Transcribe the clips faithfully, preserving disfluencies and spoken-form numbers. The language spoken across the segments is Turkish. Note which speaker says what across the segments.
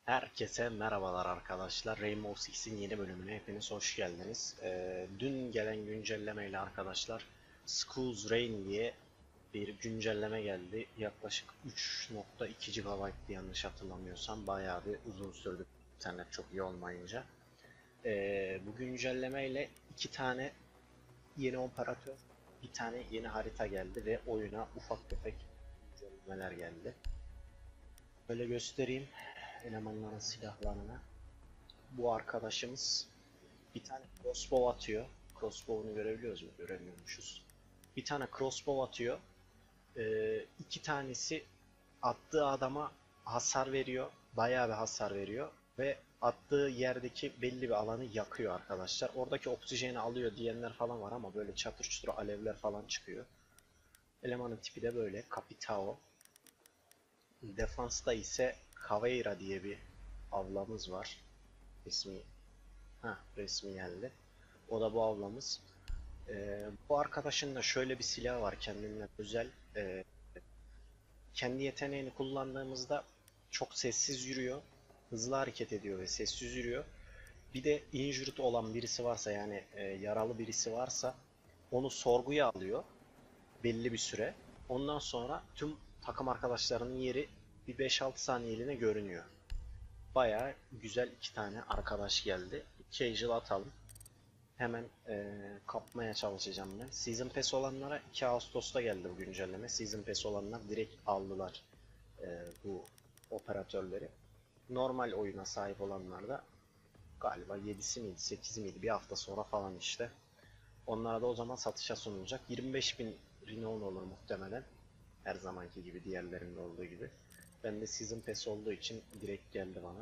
Speaker 1: Herkese merhabalar arkadaşlar. Rainbow Six'in yeni bölümüne hepiniz hoş geldiniz. Ee, dün gelen güncellemeyle arkadaşlar Skulls Rain diye bir güncelleme geldi. Yaklaşık üç nokta iki gigabayt'tı yanlış hatırlamıyorsam. Bayağı bir uzun sürdü internet çok iyi olmayınca. Ee, bu güncellemeyle iki tane yeni operatör, bir tane yeni harita geldi ve oyuna ufak tefek güncellemeler geldi. Böyle göstereyim elemanların silahlarını. Bu arkadaşımız bir tane crossbow atıyor. Crossbow'unu görebiliyoruz mu? Göremiyormuşuz. Bir tane crossbow atıyor. Ee, iki tanesi attığı adama hasar veriyor. Bayağı bir hasar veriyor. Ve attığı yerdeki belli bir alanı yakıyor arkadaşlar. Oradaki oksijeni alıyor diyenler falan var ama böyle çatır çutur alevler falan çıkıyor. Elemanın tipi de böyle. Capitao. Defansta ise Caveira diye bir avlamız var. İsmi Ha, resmi geldi. O da bu ablamız. Ee, bu arkadaşın da şöyle bir silah var kendinden özel. Ee, kendi yeteneğini kullandığımızda çok sessiz yürüyor. Hızlı hareket ediyor ve sessiz yürüyor. Bir de injured olan birisi varsa yani e, yaralı birisi varsa onu sorguya alıyor belli bir süre. Ondan sonra tüm takım arkadaşlarının yeri bir beş altı saniyeliğine görünüyor. Bayağı güzel iki tane arkadaş geldi. Casual atalım. Hemen eee, kapmaya çalışacağım ben. Season Pass olanlara iki Ağustos'ta geldi bu güncelleme. Season Pass olanlar direkt aldılar eee, bu operatörleri. Normal oyuna sahip olanlar da galiba yedisi miydi sekizi miydi bir hafta sonra falan işte. Onlara da o zaman satışa sunulacak. yirmi beş bin Renown olur muhtemelen. Her zamanki gibi diğerlerinde olduğu gibi. Ben de Season Pass olduğu için direkt geldi bana.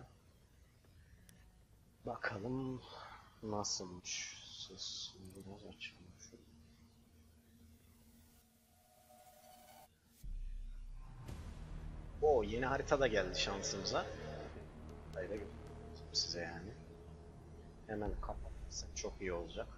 Speaker 1: Bakalım nasılmış. Sesini biraz açalım. O yeni harita da geldi şansımıza. Haritayı da göstereyim size yani. Hemen kapatırsak çok iyi olacak.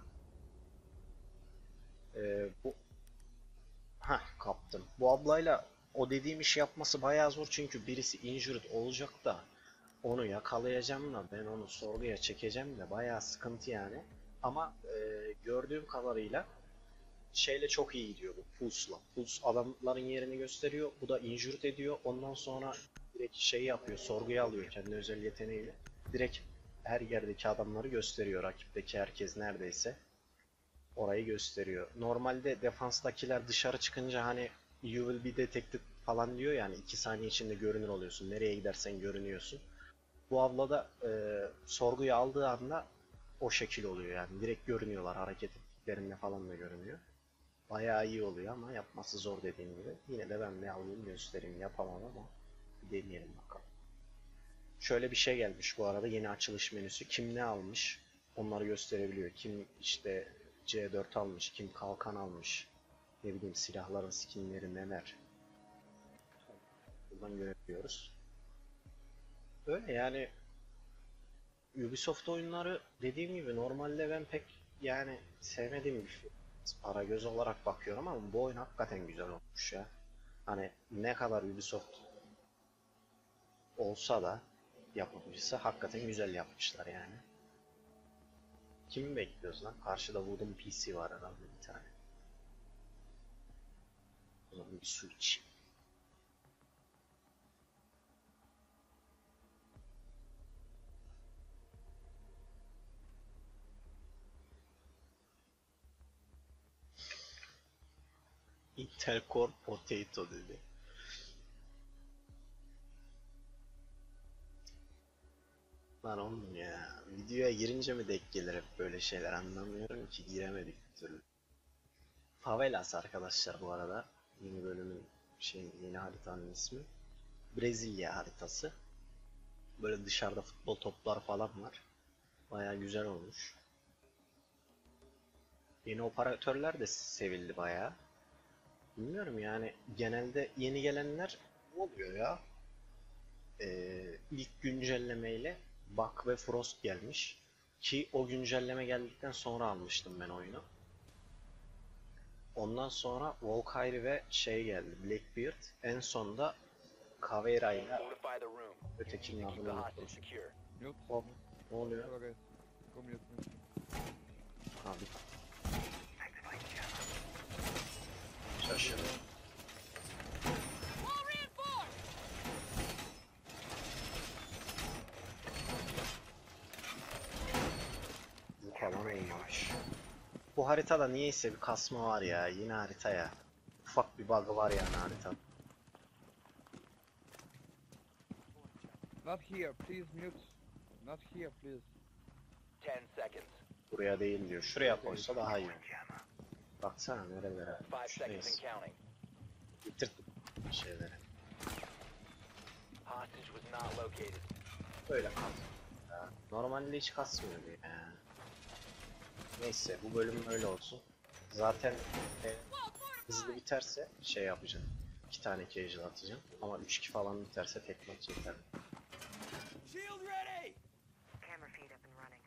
Speaker 1: Ee, bu ha kaptım. Bu ablayla o dediğim işi yapması bayağı zor çünkü birisi injured olacak da onu yakalayacağım da ben onu sorguya çekeceğim de bayağı sıkıntı yani. Ama e, gördüğüm kadarıyla şeyle çok iyi gidiyor bu Pulse'la. Pulse adamların yerini gösteriyor. Bu da injured ediyor. Ondan sonra direkt şey yapıyor. Sorguya alıyor kendi özel yeteneğiyle. Direkt her yerdeki adamları gösteriyor. Rakipteki herkes neredeyse orayı gösteriyor. Normalde defanstakiler dışarı çıkınca hani you will be detected falan diyor yani iki saniye içinde görünür oluyorsun. Nereye gidersen görünüyorsun. Bu abla da e, sorguya aldığı anda o şekil oluyor yani. Direkt görünüyorlar. Hareket ettiklerinde falan da görünüyor. Bayağı iyi oluyor ama yapması zor dediğim gibi. Yine de ben ne alayım göstereyim yapamam ama bir deneyelim bakalım. Şöyle bir şey gelmiş bu arada yeni açılış menüsü. Kim ne almış onları gösterebiliyor. Kim işte C dört almış, kim kalkan almış. Ne bileyim silahların skinleri neler. Buradan görebiliyoruz. Öyle yani Ubisoft oyunları dediğim gibi normalde ben pek yani sevmediğim bir şey. Para göz olarak bakıyorum ama bu oyun hakikaten güzel olmuş ya. Hani ne kadar Ubisoft olsa da yapımcısı hakikaten güzel yapmışlar yani. Kimi bekliyoruz lan? Karşıda Wooden P C var herhalde bir tane. O zaman bir su iç. Intel Core Potato dedi. Lan oğlum ya. Videoya girince mi denk gelir hep böyle şeyler anlamıyorum ki giremedik bir türlü. Favelas arkadaşlar bu arada. Yeni bölümün şey yeni haritanın ismi. Brezilya haritası. Böyle dışarıda futbol toplar falan var. Baya güzel olmuş. Yeni operatörler de sevildi baya. Bilmiyorum yani genelde yeni gelenler ne oluyor ya? Ee, ilk güncellemeyle Bug ve Frost gelmiş. Ki o güncelleme geldikten sonra almıştım ben oyunu. Ondan sonra Valkyrie ve şey geldi, Blackbeard. En sonda Caveira ile
Speaker 2: Fortify the room.
Speaker 1: ötekinin
Speaker 2: Keep the
Speaker 1: adını
Speaker 2: hostage
Speaker 1: unuttum.
Speaker 2: secure.
Speaker 3: Mute.
Speaker 1: Hop, ne oluyor?
Speaker 3: Hello guys. Go mute. mute.
Speaker 1: Abi. Şaşırdım. Bu falan olmamış. Bu haritada niyeyse bir kasma var ya. Yine harita ya. Ufak bir bug'ı var yani haritanın.
Speaker 3: Not here, please mute. Not here, please.
Speaker 2: Ten seconds.
Speaker 1: Buraya değil diyor. Şuraya koysa daha iyi. Baksana nerelere.
Speaker 2: Five seconds
Speaker 1: Şuradayız.
Speaker 2: and counting.
Speaker 1: Bitir şeyleri.
Speaker 2: Hostage was not located.
Speaker 1: Böyle kal. Ya, normalde hiç kasmıyor ya. Neyse bu bölüm öyle olsun. Zaten e, hızlı biterse şey yapacağım. İki tane casual atacağım. Ama üç iki falan biterse tek maç yeter.
Speaker 2: Shield ready.
Speaker 4: Camera feed up and running.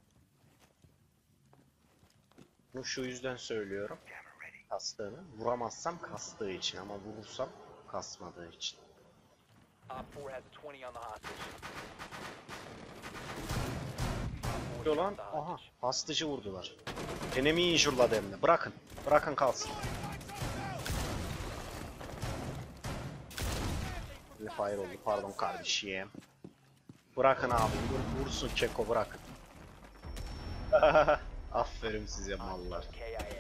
Speaker 1: Bunu şu yüzden söylüyorum. Kastığını. Vuramazsam kastığı için ama vurursam kasmadığı için.
Speaker 2: Op four has a twenty on the hostage.
Speaker 1: Diyor lan. Aha. Hastacı vurdular. Enemy injure'ladı hem de. Bırakın. Bırakın kalsın. Fire oldu. Pardon kardeşim. Bırakın abi. Vur, vursun Keko bırakın. Aferin size mallar.
Speaker 2: K I A.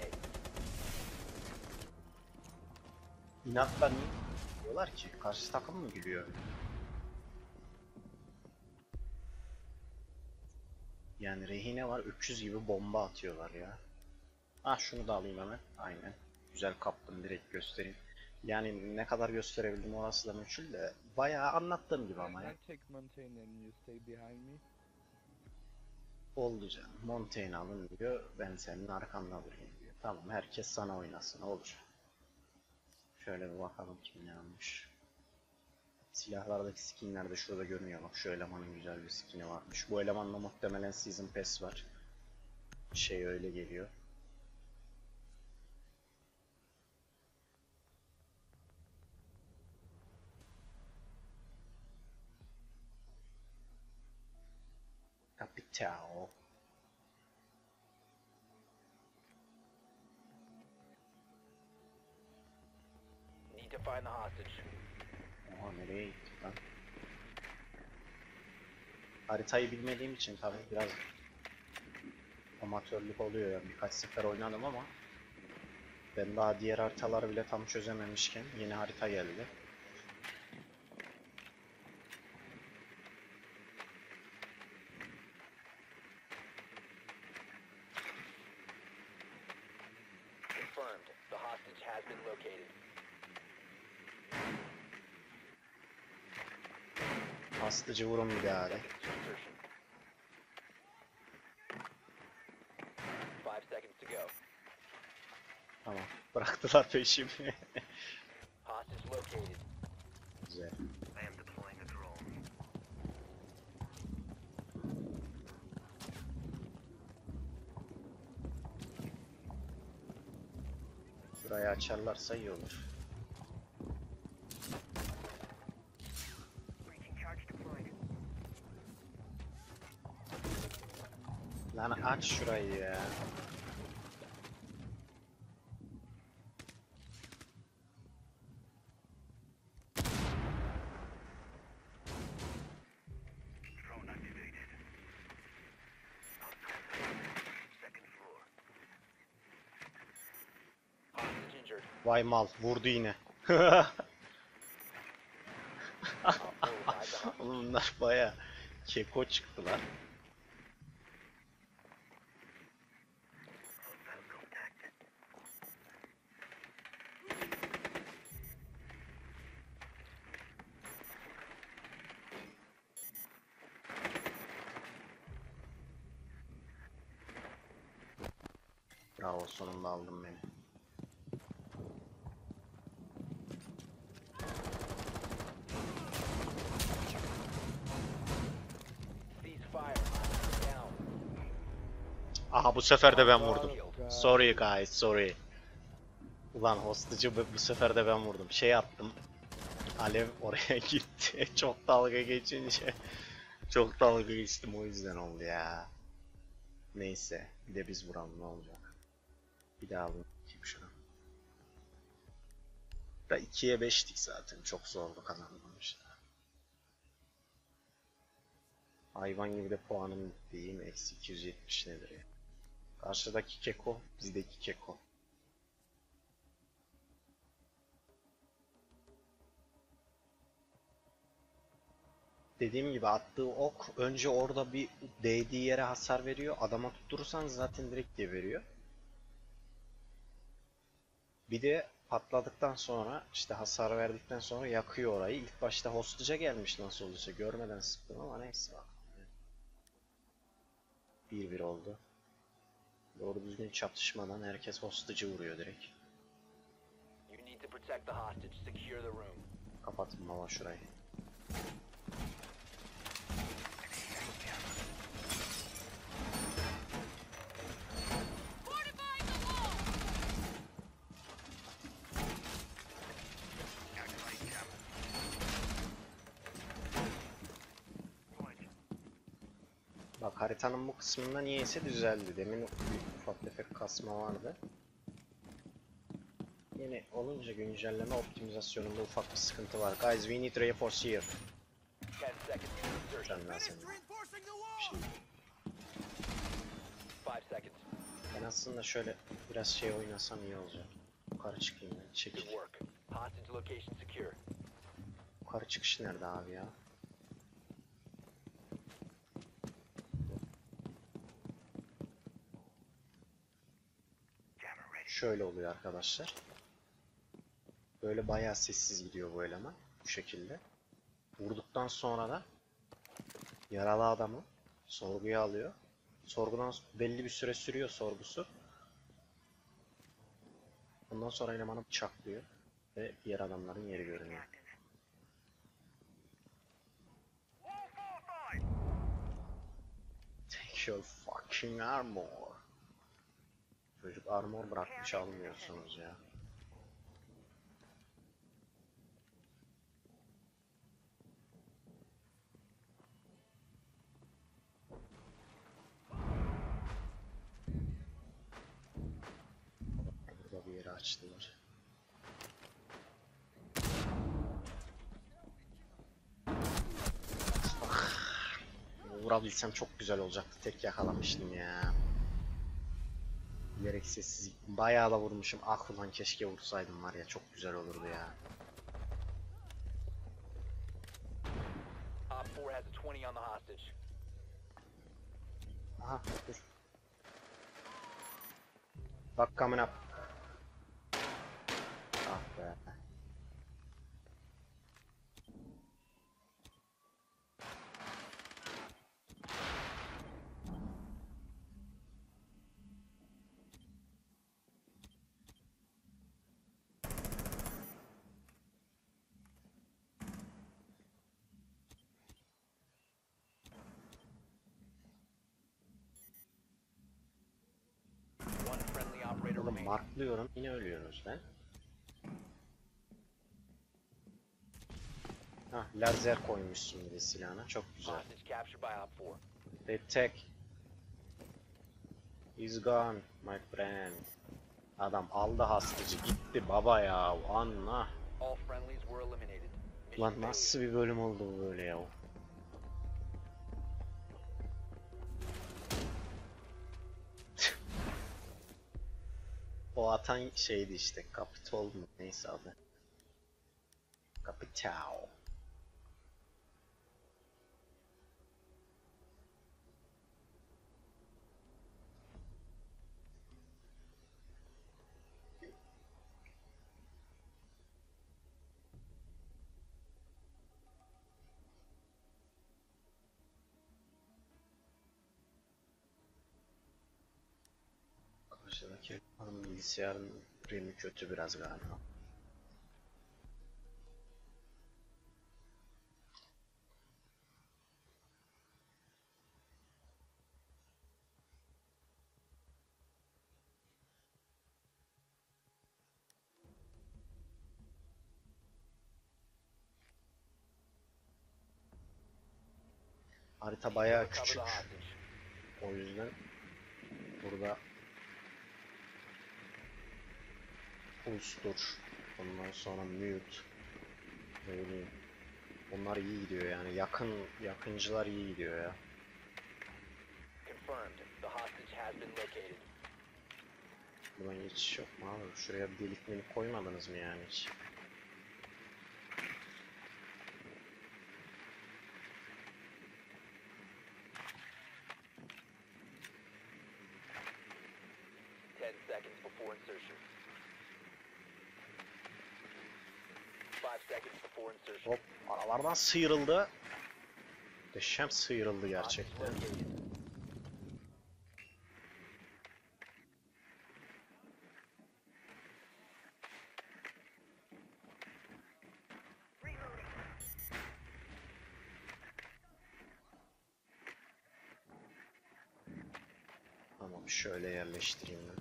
Speaker 1: İnatla niye diyorlar ki? Karşı takım mı gülüyor? Yani rehine var, öküz gibi bomba atıyorlar ya. Ah şunu da alayım hemen. Aynen. Güzel kaptım, direkt göstereyim. Yani ne kadar gösterebildim orası da meçhul de bayağı anlattığım gibi ama ya.
Speaker 3: I take Montaigne and you stay behind me.
Speaker 1: Oldu canım. Montaigne alın diyor, ben senin arkanda durayım diyor. Tamam, herkes sana oynasın, olur. Şöyle bir bakalım kim ne almış. Silahlardaki skinler de şurada görünüyor, bak şu elemanın güzel bir skini varmış. Bu elemanla muhtemelen Season Pass var. Şey öyle geliyor. Capital.
Speaker 2: Need to find the hostage.
Speaker 1: Oha nereye gittik lan? Haritayı bilmediğim için tabii biraz amatörlük oluyor yani, birkaç sefer oynadım ama ben daha diğer haritaları bile tam çözememişken yeni harita geldi.
Speaker 2: Confirmed. The hostage has been located.
Speaker 1: Hastacı vurun bir daha de.
Speaker 2: Seconds to insertion. Five seconds to go.
Speaker 1: Tamam. Bıraktılar peşimi.
Speaker 2: Hostage located.
Speaker 1: Güzel.
Speaker 2: I am deploying a drone.
Speaker 1: Şurayı açarlarsa iyi olur.
Speaker 4: Breaching charge deployed.
Speaker 1: Lan aç şurayı ya.
Speaker 2: Drone activated. Second floor. Hostage injured.
Speaker 1: Vay mal vurdu yine.
Speaker 2: Op four revived the hostage.
Speaker 1: Oğlum bunlar baya keko çıktılar. Bravo, sonunda aldım beni.
Speaker 2: Cease fire. Hostage down.
Speaker 1: Aha bu sefer de ben vurdum. Sorry guys, sorry. Ulan hostage'ı bu bu sefer de ben vurdum. Şey attım. Alev oraya gitti. Çok dalga geçince. Çok dalga geçtim, o yüzden oldu ya. Neyse. Bir de biz vuralım, ne olacak. Bir daha alayım şunu. Da ikiye beştik zaten. Çok zorlu kazanmamış. Hayvan gibi de puanım diyeyim. Eksi iki yüz yetmiş nedir ya. Karşıdaki keko. Bizdeki keko. Dediğim gibi attığı ok önce orada bir değdiği yere hasar veriyor. Adama tutturursan zaten direkt geberiyor. Bir de patladıktan sonra işte hasar verdikten sonra yakıyor orayı. İlk başta hostage'a gelmiş nasıl olursa görmeden sıktım ama neyse bak. bir bir oldu. Doğru düzgün çatışmadan herkes hostage'ı vuruyor direkt.
Speaker 2: You need to protect the hostage. Secure the room.
Speaker 1: Kapatın baba şurayı. Bak haritanın bu kısmında niyeyse düzeldi. Demin bir ufak tefek kasma vardı. Yeni olunca güncelleme optimizasyonunda ufak bir sıkıntı var. Guys, we need reinforce here.
Speaker 2: Ten seconds to insertion.
Speaker 1: Sen lazım. Şimdi
Speaker 2: Five seconds.
Speaker 1: ben aslında şöyle biraz şey oynasam iyi olacak. Yukarı çıkayım ben.
Speaker 2: Good
Speaker 1: Çekil.
Speaker 2: work. Hostage location secure.
Speaker 1: Yukarı çıkış nerede abi ya? Şöyle oluyor arkadaşlar. Böyle bayağı sessiz gidiyor bu eleman. Bu şekilde. Vurduktan sonra da yaralı adamı sorguya alıyor. Sorgudan belli bir süre sürüyor sorgusu. Ondan sonra elemanı bıçaklıyor. Ve diğer adamların yeri görünüyor. Take your fucking armor. Çocuk armor bırakmış, almıyorsunuz ya. Burada bir yeri açtılar. Ah, vurabilsem çok güzel olacaktı. Tek yakalamıştım ya. Bilerek sessiz. Bayağı da vurmuşum. Ah ulan keşke vursaydım var ya, çok güzel olurdu ya.
Speaker 2: Op four has a twenty on the hostage.
Speaker 1: Aha dur. Bak coming up. Ah be.
Speaker 2: One friendly operator
Speaker 1: Oğlum
Speaker 2: remaining.
Speaker 1: marklıyorum, yine ölüyorsunuz lan. Hah, lazer koymuşsun bir de silahına, çok güzel.
Speaker 2: Hostage captured by Op four.
Speaker 1: They take. He's gone, my friend. Adam aldı hastacı gitti baba ya, anla.
Speaker 2: All friendlies were eliminated. Mission
Speaker 1: Lan
Speaker 2: failure.
Speaker 1: nasıl bir bölüm oldu bu böyle ya? O atan şeydi işte, Kapitol mu neyse adı. Kapital. Karşıdaki hanım bilgisayarın RAM'i kötü biraz galiba. Harita bayağı
Speaker 2: Recover the
Speaker 1: küçük.
Speaker 2: hostage.
Speaker 1: O yüzden burada pulstur. Ondan sonra mute. Ne bileyim. Onlar iyi gidiyor yani. Yakın yakıncılar iyi gidiyor ya.
Speaker 2: Confirmed. The hostage has been located.
Speaker 1: Buradan geçiş yok mu abi? Şuraya bir delik melik koymadınız mı yani hiç?
Speaker 2: Ten seconds before insertion. Five seconds before insertion.
Speaker 1: Hop, aralardan sıyrıldı. Muhteşem sıyrıldı
Speaker 2: Hostage
Speaker 1: gerçekten.
Speaker 2: located.
Speaker 1: Tamam, şöyle yerleştireyim ben.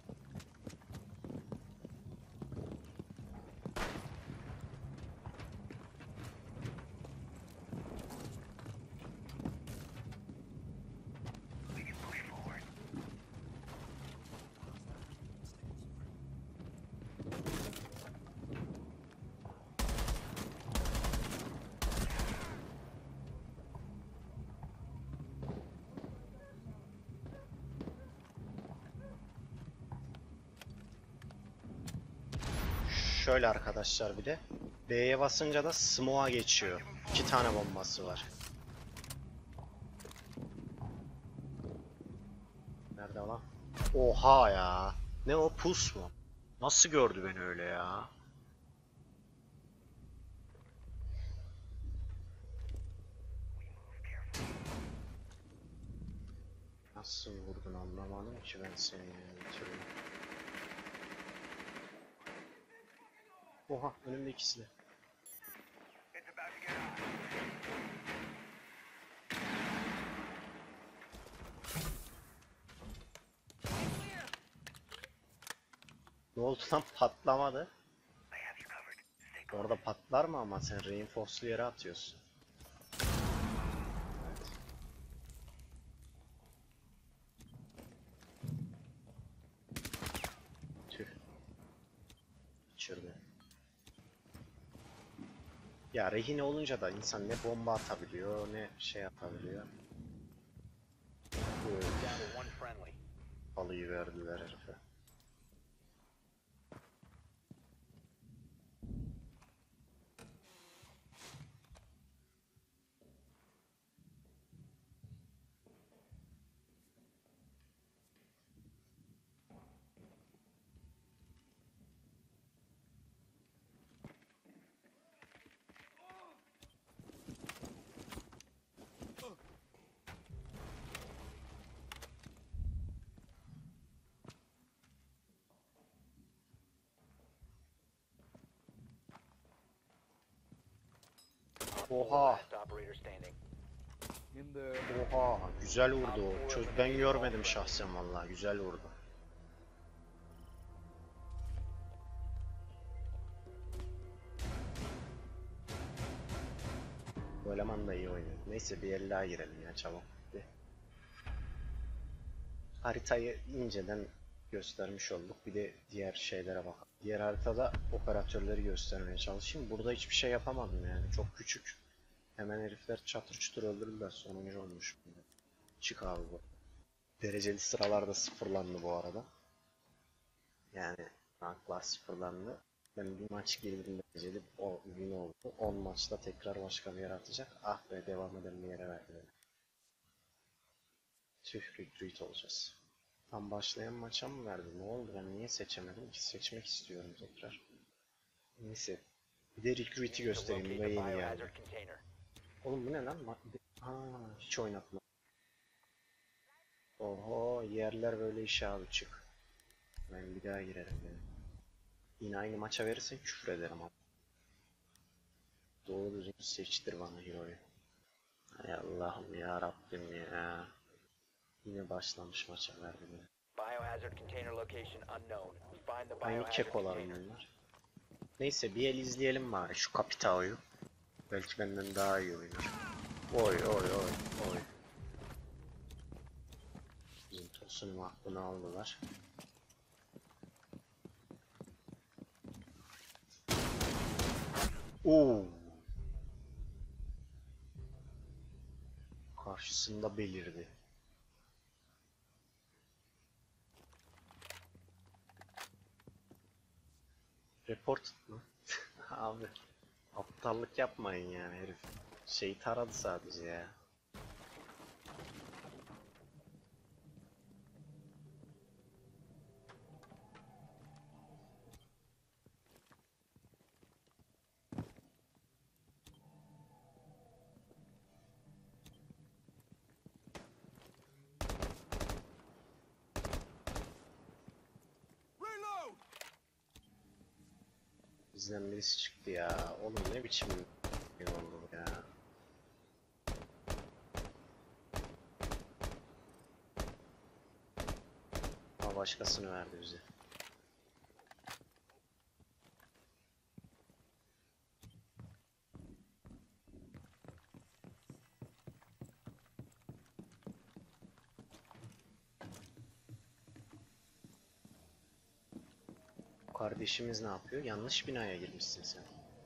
Speaker 1: Şöyle arkadaşlar bir de. B'ye basınca da smoke'a geçiyor. İki tane bombası var. Nerede lan? Oha ya. Ne o, pus mu? Nasıl gördü beni öyle ya? Nasıl vurdun anlamadım ki ben seni yani. bir türlü. Oha, önümde ikisi de. Ne oldu lan, patlamadı. Orada patlar mı ama sen reinforce'lu yere atıyorsun. Tüh. Kaçırdı. Ya rehine olunca da insan ne bomba atabiliyor ne şey yapabiliyor. Böyle
Speaker 2: Down to one friendly.
Speaker 1: halıyı verdiler herife. Oha.
Speaker 2: Last operator standing.
Speaker 3: In the
Speaker 1: Oha, güzel vurdu o. Çöz, ben görmedim şahsen vallahi, güzel vurdu. Bu eleman da iyi oynuyor. Neyse bir el daha girelim ya çabuk. Bir. Haritayı inceden göstermiş olduk. Bir de diğer şeylere bakalım. Diğer haritada operatörleri göstermeye çalışayım. Burada hiçbir şey yapamadım yani. Çok küçük. Hemen herifler çatır çutur öldürdüler. Sonuncu olmuş. Çık abi bu. Dereceli sıralarda sıfırlandı bu arada. Yani ranklar sıfırlandı. Ben bir maç girdim dereceli, o win oldu. on maçta tekrar başka bir yer atacak. Ah be, devam eden bir yere verdi beni. Tüh, retreat olacağız. Tam başlayan maça mı verdi? Ne oldu? Ben niye seçemedim ki? Seçmek istiyorum tekrar. Neyse. Bir de recruit'i
Speaker 2: You need to
Speaker 1: göstereyim. Bu
Speaker 2: locate
Speaker 1: da
Speaker 2: the
Speaker 1: yeni geldi.
Speaker 2: biohazard container.
Speaker 1: Oğlum bu ne lan? Ma- Ha, hiç oynatma. Oho, yerler böyle işe abi, çık. Ben bir daha girerim yani. Yine aynı maça verirsen küfür ederim ama. Doğru düzgün seçtir bana hero'yu. Hay Allah'ım ya Rabbim ya. Yine başlamış maça verdi beni.
Speaker 2: Biohazard container location unknown. Find the
Speaker 1: Aynı
Speaker 2: biohazard
Speaker 1: kekolar
Speaker 2: container.
Speaker 1: bunlar. Neyse bir el izleyelim bari şu Capitao'yu. Belki benden daha iyi oynar. Oy oy oy oy. Bizim Tosun'un aklını aldılar. Oo. Karşısında belirdi. Report mı? Abi aptallık yapmayın yani herif. Şeyi taradı sadece ya. Bizden birisi çıktı ya. Oğlum ne biçim bir oldu ya. Ama başkasını verdi bize. Kardeşimiz ne yapıyor? Yanlış binaya girmişsin sen.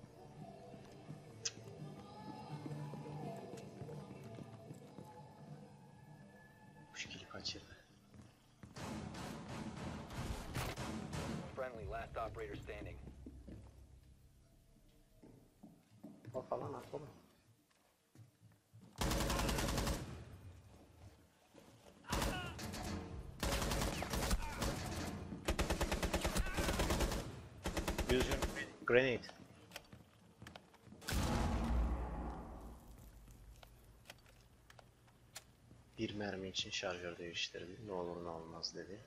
Speaker 1: Müşkili kaçırdı.
Speaker 2: Friendly, last operator standing.
Speaker 1: O falan at oğlum. Use your grenade. Bir mermi için şarjör değiştirdi. Ne olur ne olmaz dedi.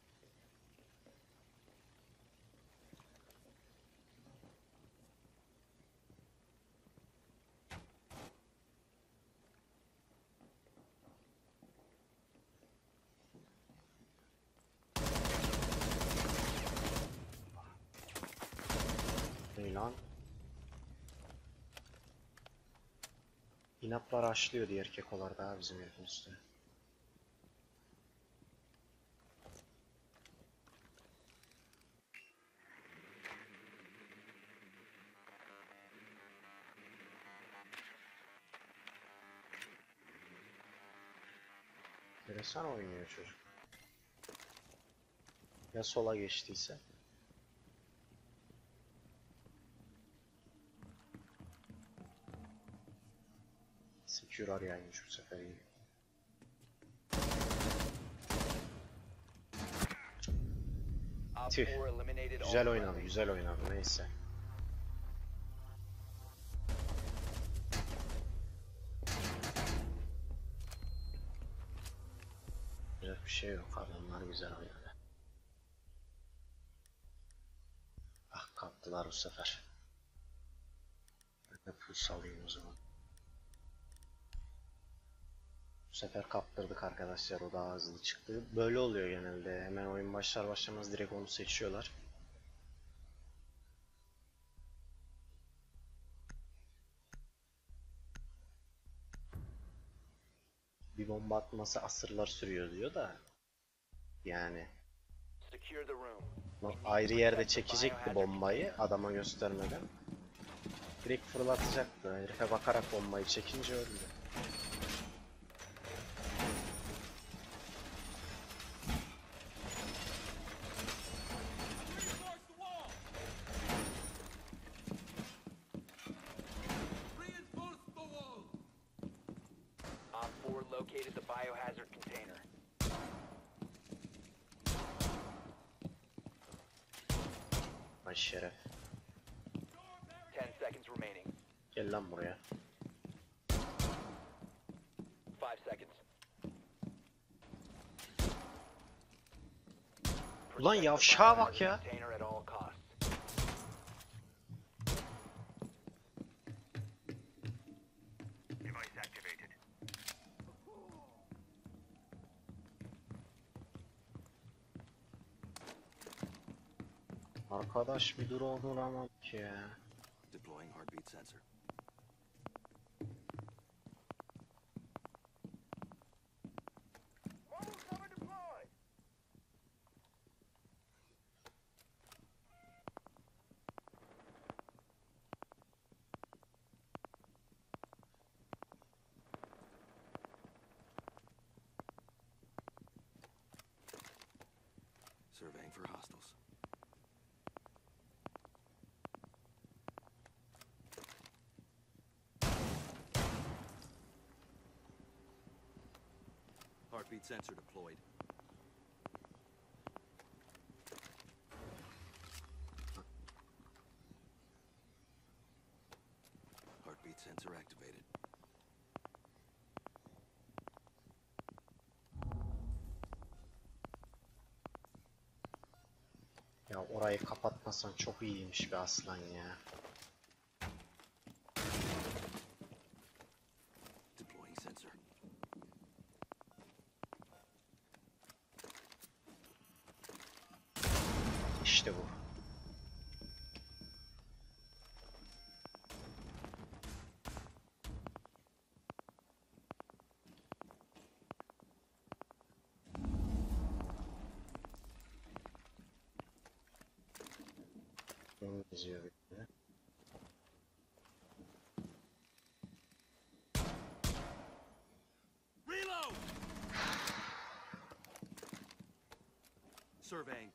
Speaker 1: Ne lan? İnatlar açlıyor diğer kekolar daha bizim herifin üstüne. Enteresan oynuyor çocuk. Ya sola geçtiyse? Secure arayaymış bu sefer iyi.
Speaker 2: Op
Speaker 1: Tüh.
Speaker 2: four eliminated all
Speaker 1: Güzel oynadı,
Speaker 2: friendlies.
Speaker 1: güzel oynadı. Neyse. Yapacak bir şey yok. Adamlar güzel oynadı. Ah kaptılar bu sefer. Ben de puls alayım o zaman. Bu sefer kaptırdık arkadaşlar. O daha hızlı çıktı. Böyle oluyor genelde. Hemen oyun başlar başlamaz direkt onu seçiyorlar. Bir bomba atması asırlar sürüyor diyor da. Yani
Speaker 2: Secure the room.
Speaker 1: bak, ayrı yerde çekecekti bombayı adama göstermeden. Direkt fırlatacaktı. Herife bakarak bombayı çekince öldü.
Speaker 2: Op four located the biohazard container.
Speaker 1: Ay şeref.
Speaker 2: Ten seconds remaining.
Speaker 1: Gel lan buraya.
Speaker 2: Five seconds.
Speaker 1: Ulan
Speaker 2: Protect the
Speaker 1: yavşağa bak
Speaker 2: biohazard
Speaker 1: ya.
Speaker 2: container at all costs.
Speaker 4: Device activated.
Speaker 1: Arkadaş bir dur olduramam ki ya.
Speaker 5: Deploying heartbeat sensor. Heartbeat sensor deployed. Heartbeat sensor activated.
Speaker 1: Ya orayı kapatmasan çok iyiymiş be aslan ya.
Speaker 5: Deploying sensor.
Speaker 1: İşte bu. Bunu yazıyor bir de.
Speaker 5: Reload! Surveying.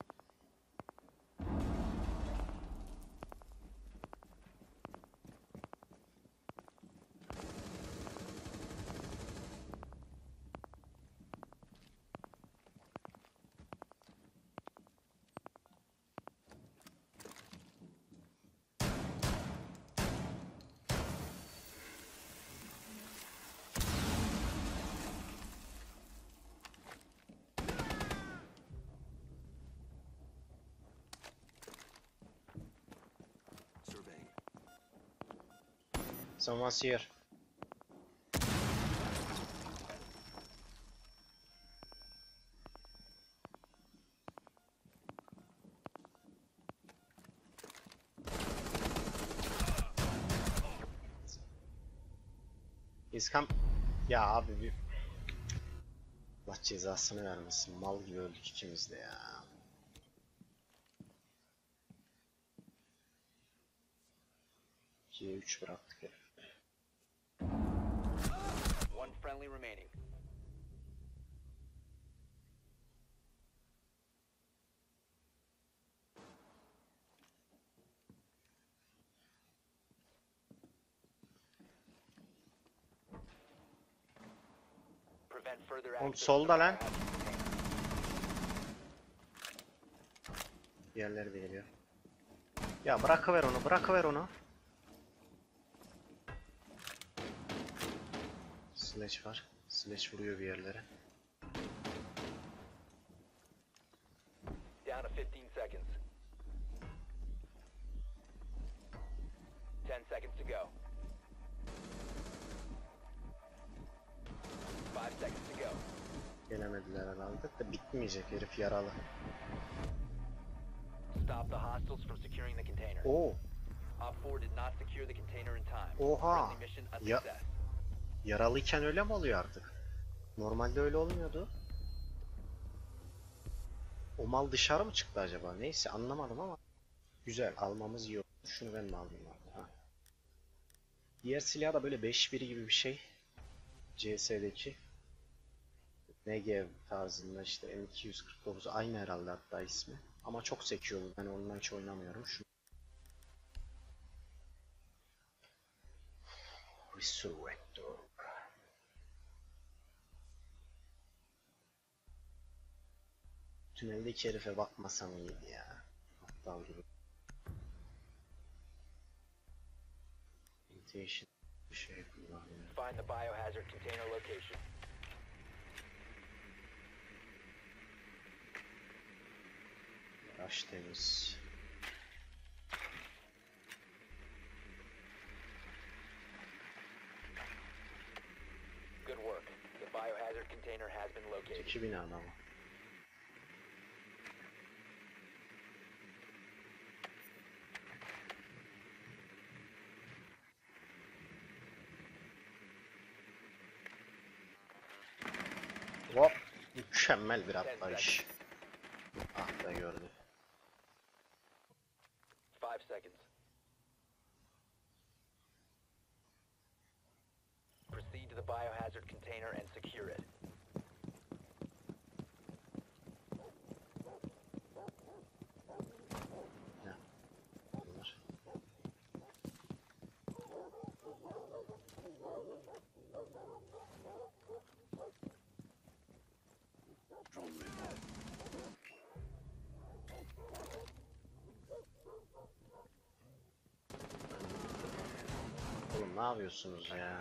Speaker 5: Surveying.
Speaker 1: Someone's here. He's come. Ya abi bir... Allah cezasını vermesin. Mal gibi öldük ikimiz de ya. ikiye üç bıraktık herif.
Speaker 2: One friendly remaining. Prevent further
Speaker 1: Oğlum
Speaker 2: access
Speaker 1: solda
Speaker 2: to
Speaker 1: lan.
Speaker 2: biohazard container.
Speaker 1: Diğerleri de geliyor. Ya bırakıver onu, bırakıver onu. Sledge var. Sledge vuruyor bir yerlere.
Speaker 2: Down to fifteen seconds. ten seconds to go. five seconds to go.
Speaker 1: Gelemediler herhalde de bitmeyecek herif yaralı.
Speaker 2: Stop the hostiles from securing the container.
Speaker 1: Oo,
Speaker 2: Op four did not secure the container in time.
Speaker 1: Oha.
Speaker 2: Friendly mission a
Speaker 1: Ya-
Speaker 2: success.
Speaker 1: yaralıyken öyle mi oluyor artık? Normalde öyle olmuyordu. O mal dışarı mı çıktı acaba? Neyse anlamadım ama güzel, almamız iyi oldu. Şunu ben mi aldım abi? Ha. Diğer silah da böyle beş biri gibi bir şey. C S'deki. Negev tarzında işte M iki yüz kırk dokuz aynı herhalde hatta ismi. Ama çok sekiyor bu. Ben onunla hiç oynamıyorum. Şu Resurrector. Tüneldeki herife bakmasam iyiydi ya. Aptal gibi. Invitation bir şey kullanıyor.
Speaker 2: Find the biohazard container location.
Speaker 1: Rush temiz.
Speaker 2: Good work. The biohazard container has been located.
Speaker 1: İki binada ama. Hop. Mükemmel bir atlayış. Ah da gördü.
Speaker 2: Five seconds. Proceed to the biohazard container and secure it.
Speaker 1: Bunlar. ne yapıyorsunuz ya?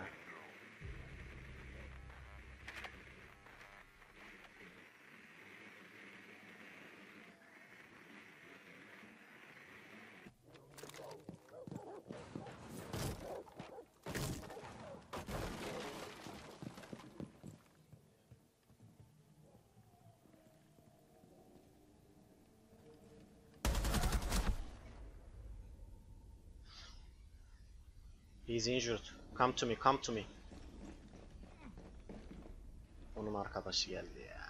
Speaker 1: He's injured. Come to me, come to me. Onun arkadaşı geldi ya.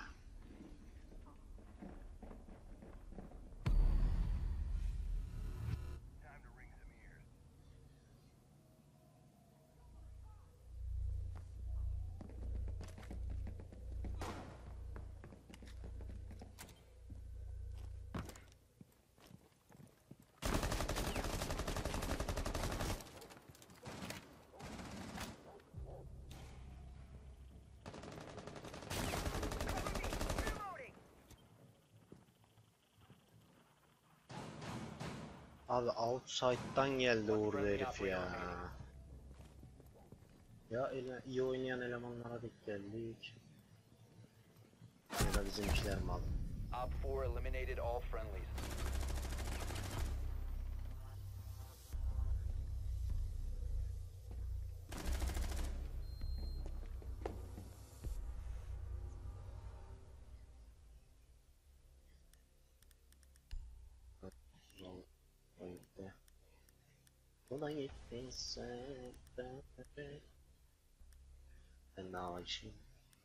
Speaker 1: Abi outside'dan geldi vurdu herif ya. Ya ele, iyi oynayan elemanlara dik geldik. Ya da bizimkiler mal.
Speaker 2: Op four eliminated all friendlies.
Speaker 1: Zor. O gitti. Bu da gittiyse ben de ben de ağacıyım.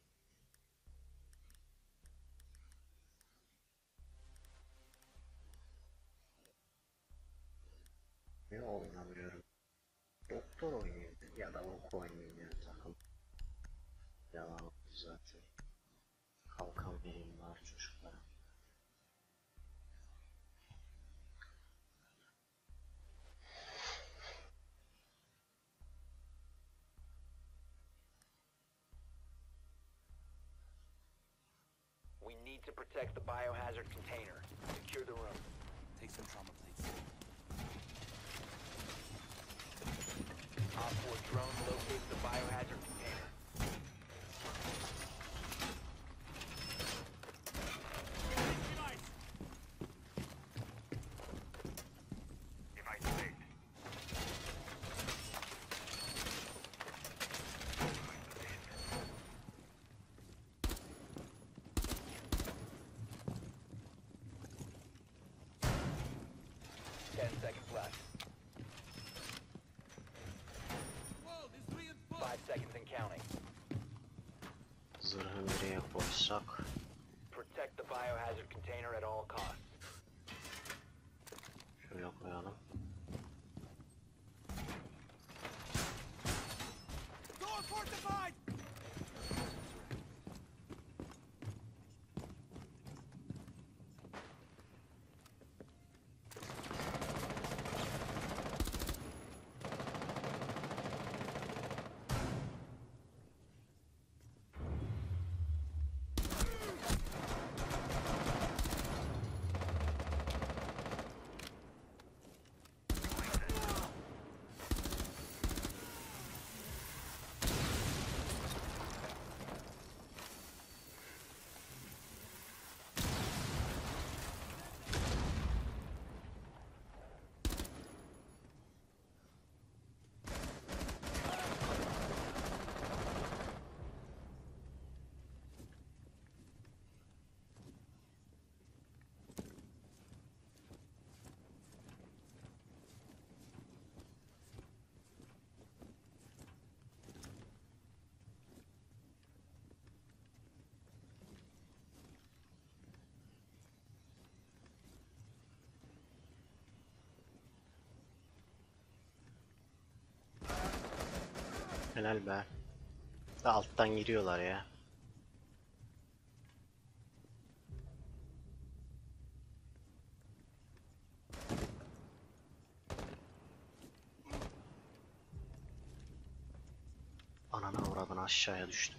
Speaker 1: Ne oynamıyorum? Doktor oynuyor ya da ok oynuyor takım. Yalan oldu zaten. Kalkan vereyim var çocuklara.
Speaker 2: We need to protect the biohazard container. Secure the room.
Speaker 5: Take some trauma plates.
Speaker 2: Op four drone located the biohazard container. Ten seconds left. Five seconds and counting.
Speaker 1: Zırhı nereye koysak?
Speaker 2: Protect the biohazard container at all costs.
Speaker 1: Şöyle koyalım. Helal be. Da alttan giriyorlar ya. Anana uğradın aşağıya düştüm.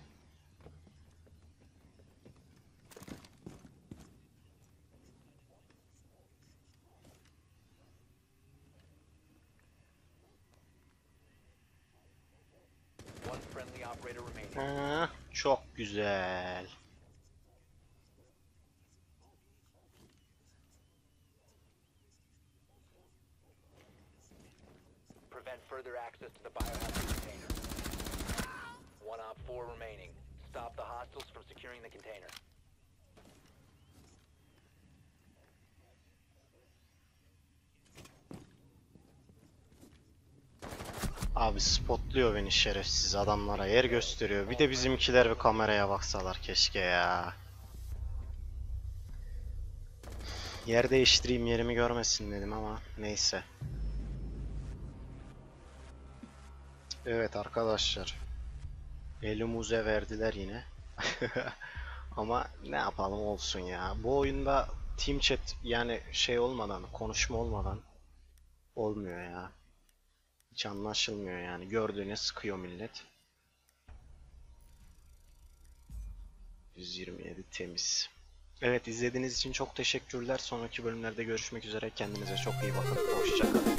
Speaker 2: operator remaining.
Speaker 1: Ha, çok güzel.
Speaker 2: Prevent further access to the biohazard container. One op four remaining. Stop the hostiles from securing the container.
Speaker 1: Abi spotluyor beni şerefsiz, adamlara yer gösteriyor. Bir de bizimkiler bir kameraya baksalar keşke ya. Yer değiştireyim, yerimi görmesin dedim ama neyse. Evet arkadaşlar. Elimize verdiler yine. Ama ne yapalım olsun ya. Bu oyunda team chat yani şey olmadan, konuşma olmadan olmuyor ya. Hiç anlaşılmıyor yani. Gördüğüne sıkıyor millet. yüz yirmi yedi temiz. Evet, izlediğiniz için çok teşekkürler. Sonraki bölümlerde görüşmek üzere. Kendinize çok iyi bakın. Hoşça kalın.